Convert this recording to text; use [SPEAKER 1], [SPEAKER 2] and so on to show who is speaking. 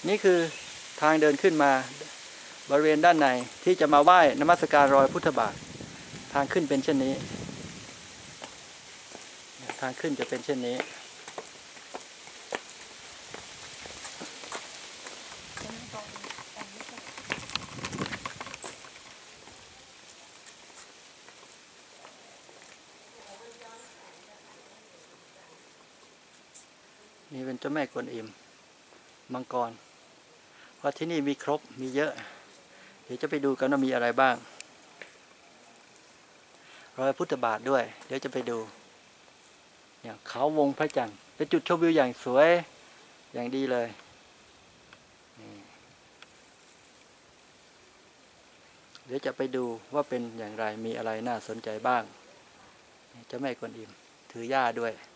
[SPEAKER 1] นี่คือทางเดินขึ้นมาบริเวณด้านในที่จะมาไหว้นมัสการรอยพุทธบาททางขึ้นเป็นเช่นนี้ทางขึ้นจะเป็นเช่นนี้นี่เป็นเจ้าแม่กวนอิมมังกรเพราะที่นี่มีครบมีเยอะเดี๋ยวจะไปดูกันว่ามีอะไรบ้างรอยพุทธบาทด้วยเดี๋ยวจะไปดูอย่างเขาวงพระจันทร์เป็นจุดชมวิวอย่างสวยอย่างดีเลยเดี๋ยวจะไปดูว่าเป็นอย่างไรมีอะไรน่าสนใจบ้างเจ้าแม่กวนอิมถือย่าด้วย